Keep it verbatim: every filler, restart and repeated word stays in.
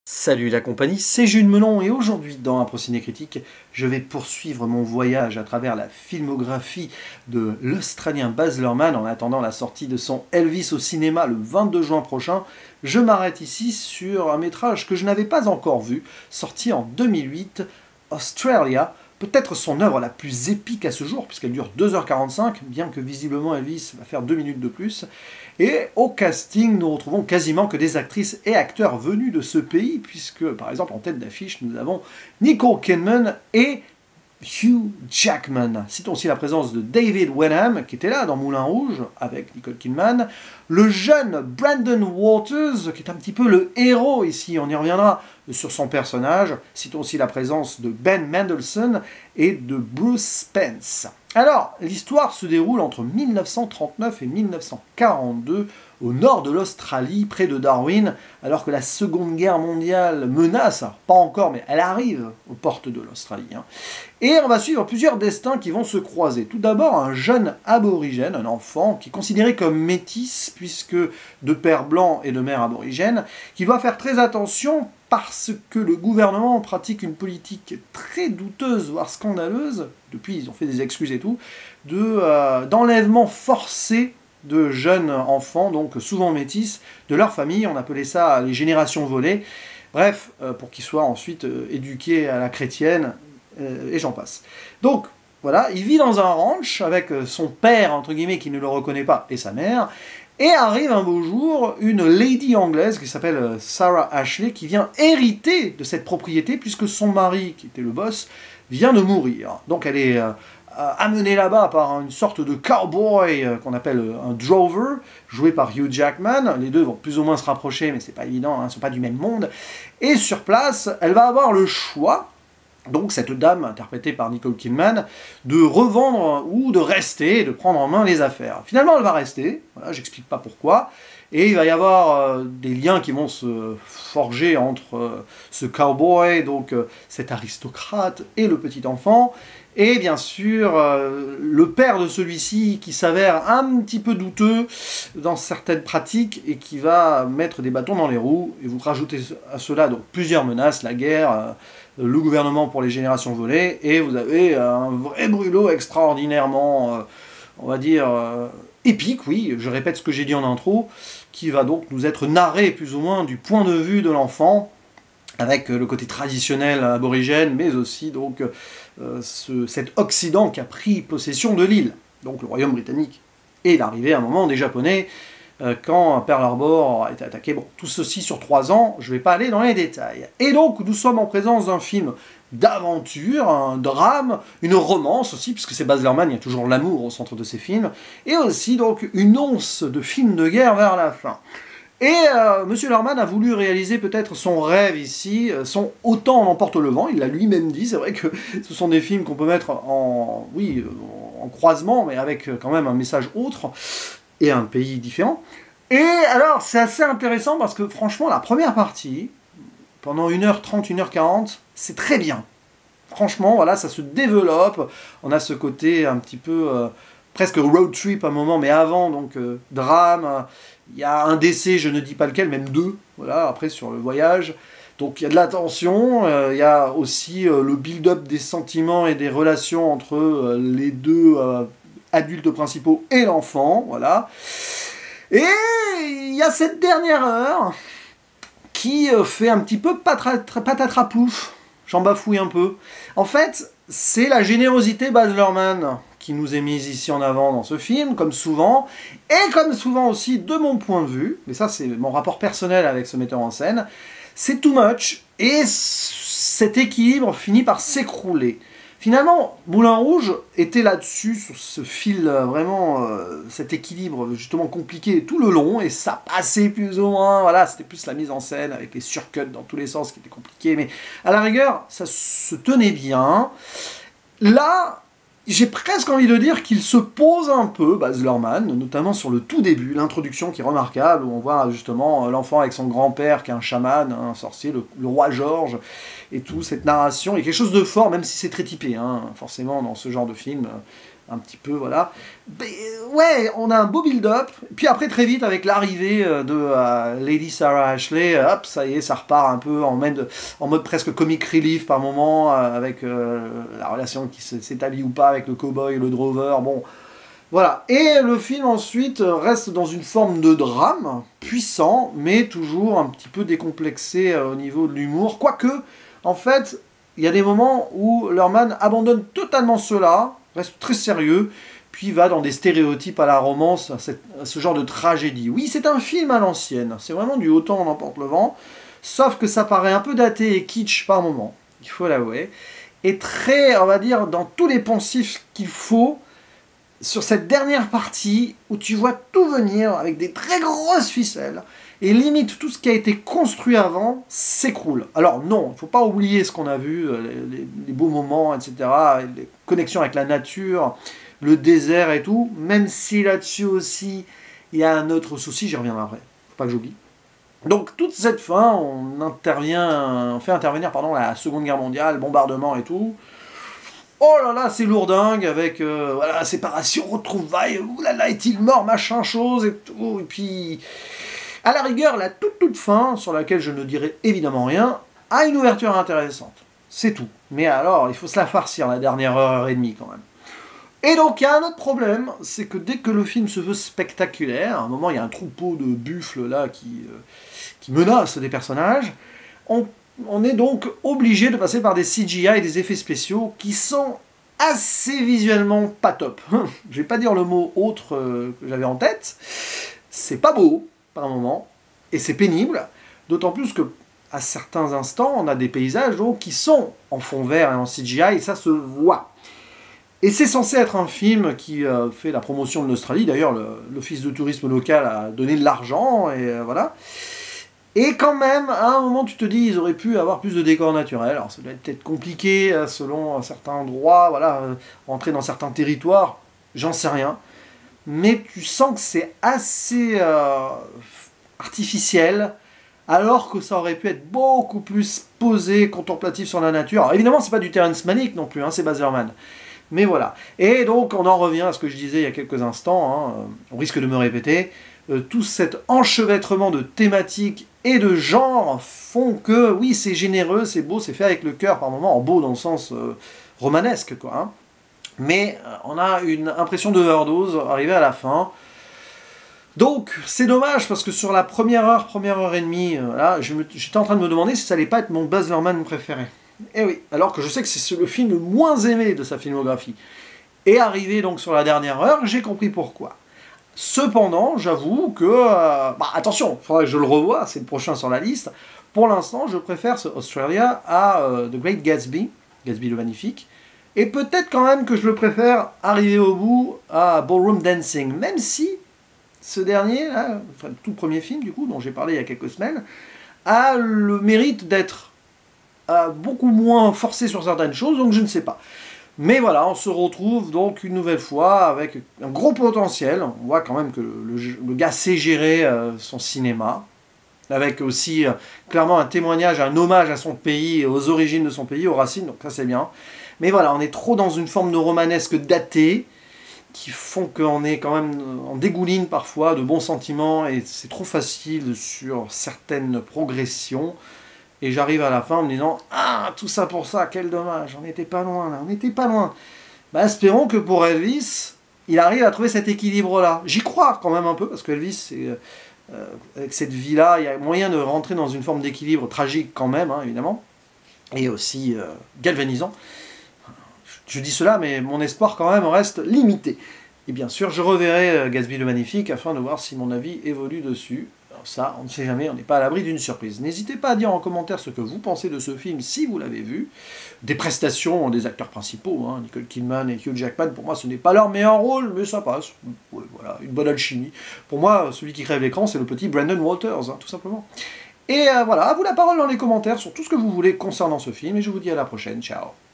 Salut la compagnie, c'est Jules Melon et aujourd'hui dans un Procédé Critique, je vais poursuivre mon voyage à travers la filmographie de l'Australien Baz Luhrmann en attendant la sortie de son Elvis au cinéma le vingt-deux juin prochain. Je m'arrête ici sur un métrage que je n'avais pas encore vu, sorti en deux mille huit, Australia, peut-être son œuvre la plus épique à ce jour, puisqu'elle dure deux heures quarante-cinq, bien que visiblement Elvis va faire deux minutes de plus. Et au casting, nous retrouvons quasiment que des actrices et acteurs venus de ce pays, puisque, par exemple, en tête d'affiche, nous avons Nicole Kidman et Hugh Jackman. Citons aussi la présence de David Wenham, qui était là dans Moulin Rouge, avec Nicole Kidman, le jeune Brandon Walters, qui est un petit peu le héros ici, on y reviendra sur son personnage. Citons aussi la présence de Ben Mendelsohn et de Bruce Spence. Alors, l'histoire se déroule entre mille neuf cent trente-neuf et mille neuf cent quarante-deux, au nord de l'Australie, près de Darwin, alors que la Seconde Guerre mondiale menace, pas encore, mais elle arrive aux portes de l'Australie. Hein. Et on va suivre plusieurs destins qui vont se croiser. Tout d'abord, un jeune aborigène, un enfant, qui est considéré comme métis, puisque de père blanc et de mère aborigène, qui doit faire très attention parce que le gouvernement pratique une politique très douteuse, voire scandaleuse, depuis ils ont fait des excuses et tout, de, euh, d'enlèvement forcé de jeunes enfants, donc souvent métis, de leur famille. On appelait ça les générations volées. Bref, euh, pour qu'ils soient ensuite euh, éduqués à la chrétienne, euh, et j'en passe. Donc, voilà, il vit dans un ranch avec son père, entre guillemets, qui ne le reconnaît pas, et sa mère, et arrive un beau jour une lady anglaise qui s'appelle Sarah Ashley, qui vient hériter de cette propriété, puisque son mari, qui était le boss, vient de mourir. Donc elle est euh, amenée là-bas par une sorte de cowboy euh, qu'on appelle un drover, joué par Hugh Jackman. Les deux vont plus ou moins se rapprocher, mais c'est pas évident, hein, ils ne sont pas du même monde. Et sur place, elle va avoir le choix, donc cette dame, interprétée par Nicole Kidman, de revendre ou de rester, de prendre en main les affaires. Finalement, elle va rester, voilà, j'explique pas pourquoi, et il va y avoir euh, des liens qui vont se forger entre euh, ce cowboy, donc euh, cet aristocrate, et le petit enfant, et bien sûr, euh, le père de celui-ci qui s'avère un petit peu douteux dans certaines pratiques et qui va mettre des bâtons dans les roues, et vous rajoutez à cela donc plusieurs menaces, la guerre, euh, le gouvernement pour les générations volées, et vous avez un vrai brûlot extraordinairement, euh, on va dire, euh, épique, oui, je répète ce que j'ai dit en intro, qui va donc nous être narré plus ou moins du point de vue de l'enfant, avec le côté traditionnel aborigène, mais aussi donc euh, ce, cet Occident qui a pris possession de l'île, donc le royaume britannique, et l'arrivée à un moment des Japonais, euh, quand Pearl Harbor a été attaqué. Bon, tout ceci sur trois ans, je ne vais pas aller dans les détails. Et donc, nous sommes en présence d'un film d'aventure, un drame, une romance aussi, puisque c'est Baz Luhrmann, il y a toujours l'amour au centre de ses films, et aussi donc une once de film de guerre vers la fin. Et euh, Monsieur Luhrmann a voulu réaliser peut-être son rêve ici, son Autant en emporte le vent, il l'a lui-même dit, c'est vrai que ce sont des films qu'on peut mettre en, oui, en croisement, mais avec quand même un message autre, et un pays différent. Et alors, c'est assez intéressant parce que franchement, la première partie, pendant une heure trente, une heure quarante, c'est très bien. Franchement, voilà, ça se développe, on a ce côté un petit peu... Euh, presque road trip à un moment, mais avant, donc euh, drame, il y a un décès, je ne dis pas lequel, même deux, voilà, après sur le voyage, donc il y a de la tension, euh, il y a aussi euh, le build-up des sentiments et des relations entre euh, les deux euh, adultes principaux et l'enfant, voilà, et il y a cette dernière heure qui euh, fait un petit peu patatrapouf, j'en bafouille un peu, en fait, c'est la générosité Baz Luhrmann qui nous est mise ici en avant dans ce film, comme souvent, et comme souvent aussi, de mon point de vue, mais ça c'est mon rapport personnel avec ce metteur en scène, c'est too much, et cet équilibre finit par s'écrouler. Finalement, Moulin Rouge était là-dessus, sur ce fil, vraiment, euh, cet équilibre justement compliqué tout le long, et ça passait plus ou moins, voilà, c'était plus la mise en scène, avec les surcuts dans tous les sens qui était compliqué, mais à la rigueur, ça se tenait bien. Là, j'ai presque envie de dire qu'il se pose un peu, Baz Luhrmann, notamment sur le tout début, l'introduction qui est remarquable, où on voit justement l'enfant avec son grand-père qui est un chaman, un sorcier, le, le roi George, et tout, cette narration, il y a quelque chose de fort, même si c'est très typé, hein, forcément, dans ce genre de film, un petit peu, voilà. Mais, ouais, on a un beau build-up, puis après très vite avec l'arrivée de euh, Lady Sarah Ashley, hop, ça y est, ça repart un peu en mode, en mode presque comic relief par moment, euh, avec euh, la relation qui s'établit ou pas avec le cowboy et le drover, bon, voilà. Et le film ensuite reste dans une forme de drame, puissant, mais toujours un petit peu décomplexé euh, au niveau de l'humour, quoique, en fait, il y a des moments où Luhrmann abandonne totalement cela, reste très sérieux, puis va dans des stéréotypes à la romance, à, cette, à ce genre de tragédie. Oui, c'est un film à l'ancienne, c'est vraiment du Autant on emporte le vent, sauf que ça paraît un peu daté et kitsch par moment, il faut l'avouer, et très, on va dire, dans tous les poncifs qu'il faut, sur cette dernière partie, où tu vois tout venir avec des très grosses ficelles, et limite tout ce qui a été construit avant s'écroule. Alors non, il ne faut pas oublier ce qu'on a vu, les, les, les beaux moments, et cetera, les connexions avec la nature, le désert et tout, même si là-dessus aussi, il y a un autre souci, j'y reviendrai après, faut pas que j'oublie. Donc toute cette fin, on intervient, on fait intervenir pardon, la Seconde Guerre mondiale, bombardement et tout. Oh là là, c'est lourdingue, avec euh, voilà, séparation, retrouvailles, oulala, est-il mort, machin chose et tout, et puis... À la rigueur, la toute toute fin, sur laquelle je ne dirai évidemment rien, a une ouverture intéressante. C'est tout. Mais alors, il faut se la farcir la dernière heure, heure et demie quand même. Et donc, il y a un autre problème, c'est que dès que le film se veut spectaculaire, à un moment, il y a un troupeau de buffles là qui, euh, qui menacent des personnages, on, on est donc obligé de passer par des C G I et des effets spéciaux qui sont assez visuellement pas top. Je vais pas dire le mot autre euh, que j'avais en tête. C'est pas beau par un moment, et c'est pénible, d'autant plus que à certains instants, on a des paysages donc, qui sont en fond vert et en C G I, et ça se voit. Et c'est censé être un film qui euh, fait la promotion de l'Australie, d'ailleurs l'office de tourisme local a donné de l'argent, et euh, voilà. Et quand même, à un moment, tu te dis, ils auraient pu avoir plus de décors naturels, alors ça doit être peut-être compliqué, euh, selon certains endroits, voilà, euh, entrer dans certains territoires, j'en sais rien. Mais tu sens que c'est assez euh, artificiel, alors que ça aurait pu être beaucoup plus posé, contemplatif sur la nature. Alors évidemment, c'est pas du Terrence Malick non plus, hein, c'est Baz Luhrmann. Mais voilà. Et donc, on en revient à ce que je disais il y a quelques instants, hein, on risque de me répéter, euh, tout cet enchevêtrement de thématiques et de genres font que, oui, c'est généreux, c'est beau, c'est fait avec le cœur par moments, en beau dans le sens euh, romanesque, quoi, hein. Mais on a une impression d'overdose arrivée à la fin. Donc, c'est dommage, parce que sur la première heure, première heure et demie, euh, là, j'étais en train de me demander si ça allait pas être mon Baz Luhrmann préféré. Et oui, alors que je sais que c'est le film le moins aimé de sa filmographie. Et arrivé donc sur la dernière heure, j'ai compris pourquoi. Cependant, j'avoue que... Euh, bah, attention, il faudra que je le revoie, c'est le prochain sur la liste. Pour l'instant, je préfère ce Australia à euh, The Great Gatsby, Gatsby le Magnifique. Et peut-être quand même que je le préfère arriver au bout à Ballroom Dancing, même si ce dernier, là, enfin, le tout premier film du coup, dont j'ai parlé il y a quelques semaines, a le mérite d'être euh, beaucoup moins forcé sur certaines choses, donc je ne sais pas. Mais voilà, on se retrouve donc une nouvelle fois avec un gros potentiel. On voit quand même que le, le, le gars sait gérer euh, son cinéma, avec aussi euh, clairement un témoignage, un hommage à son pays, aux origines de son pays, aux racines, donc ça c'est bien. Mais voilà, on est trop dans une forme de romanesque datée, qui font qu'on est quand même en dégouline parfois de bons sentiments, et c'est trop facile sur certaines progressions. Et j'arrive à la fin en me disant « Ah, tout ça pour ça, quel dommage, on n'était pas loin là, on n'était pas loin ». Bah, espérons que pour Elvis, il arrive à trouver cet équilibre-là. J'y crois quand même un peu, parce que Elvis, c'est, euh, avec cette vie-là, il y a moyen de rentrer dans une forme d'équilibre tragique quand même, hein, évidemment, et aussi euh, galvanisant. Je dis cela, mais mon espoir quand même reste limité. Et bien sûr, je reverrai Gatsby le Magnifique afin de voir si mon avis évolue dessus. Alors ça, on ne sait jamais, on n'est pas à l'abri d'une surprise. N'hésitez pas à dire en commentaire ce que vous pensez de ce film si vous l'avez vu. Des prestations des acteurs principaux, hein, Nicole Kidman et Hugh Jackman, pour moi ce n'est pas leur meilleur rôle, mais ça passe. Ouais, voilà, une bonne alchimie. Pour moi, celui qui crève l'écran, c'est le petit Brandon Walters, hein, tout simplement. Et euh, voilà, à vous la parole dans les commentaires sur tout ce que vous voulez concernant ce film, et je vous dis à la prochaine, ciao.